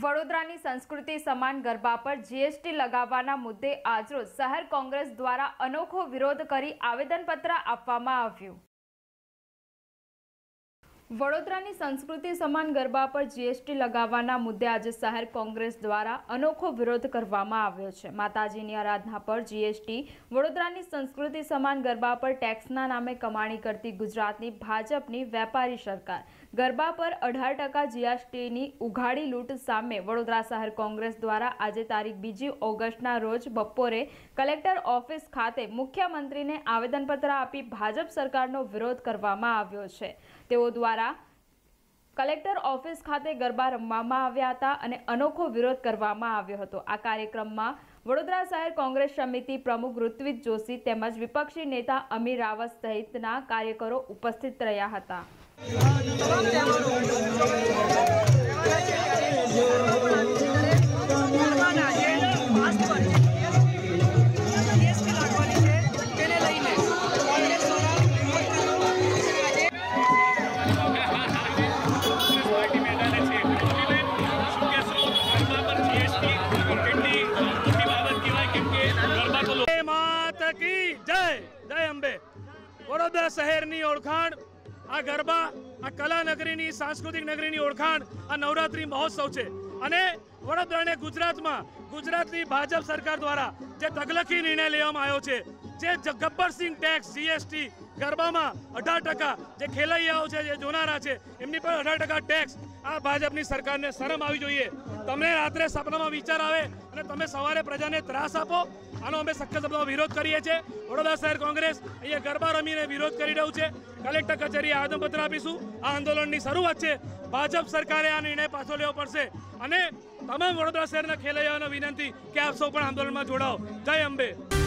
વડોદરાની સંસ્કૃતિ સમાન ગરબા પર જીએસટી લગાવવાના મુદ્દે આજરોજ શહેર કોંગ્રેસ દ્વારા અનોખો વિરોધ કરી આવેદનપત્ર આપવામાં આવ્યું। વડોદરાની સંસ્કૃતિ સમાન ગરબા પર જીએસટી લગાવવાના મુદ્દે આજે શહેર કોંગ્રેસ દ્વારા અનોખો વિરોધ કરવામાં આવ્યો છે। માતાજીની આરાધના પર જીએસટી, વડોદરાની સંસ્કૃતિ સમાન ગરબા પર ટેક્સના નામે કમાણી કરતી ગુજરાતની ભાજપની વેપારી સરકાર ગરબા પર 18% જીએસટીની ઉઘાડી લૂંટ સામે વડોદરા શહેર કોંગ્રેસ દ્વારા આજે તારીખ 2 ઓગસ્ટના રોજ બપોરે કલેક્ટર ઓફિસ ખાતે મુખ્યમંત્રીને આવેદનપત્ર આપી ભાજપ સરકારનો વિરોધ કરવામાં આવ્યો છે। તેઓ દ્વારા કલેક્ટર ઓફિસ ખાતે ગરબા રમવામાં આવ્યા હતા અને અનોખો વિરોધ કરવામાં આવ્યો હતો। આ કાર્યક્રમમાં વડોદરા શહેર કોંગ્રેસ સમિતિ પ્રમુખ ઋત્વિજ જોશી તેમજ વિપક્ષી નેતા અમીર રાવત સહિતના કાર્યકરો ઉપસ્થિત રહ્યા હતા। जय अंबे। वडोदरा शहरनी ओळखाण आ गरबा, आ कला नगरीनी, सांस्कृतिक नगरीनी ओळखाण आ नवरात्रि महोत्सव छे अने वडोदराने गुजरातमां गुजरातनी भाजप सरकार द्वारा जे तकलखी निर्णय लेवामां आव्यो छे, जे गब्बरसिंह टेक्स जीएसटी गरबामां 18% जे खेलैयाओ छे, जे जोनारा छे एमनी पर 18% टेक्स आ भाजपनी सरकारने शरम आवी जोईए। तमने रात्रे सपनामां विचार आवे अने तमे सवारे प्रजाने त्रास आपो। आनो अमे सख्त शब्दोमां विरोध करीए छीए। वडोदरा शहर कोंग्रेस अहींया गरबा रमीने विरोध करी रह्युं छे। कलेक्टर कचेरीए आवेदनपत्र आपीशुं। आ आंदोलननी शरूआत छे। भाजप सरकारे आ निर्णय पाछो लेवो पड़शे अने तमाम वडोदरा शहરના ખેલૈયાઓને વિનંતી કે આપ સૌ પણ આંદોલનમાં જોડાઓ। જય અંબે।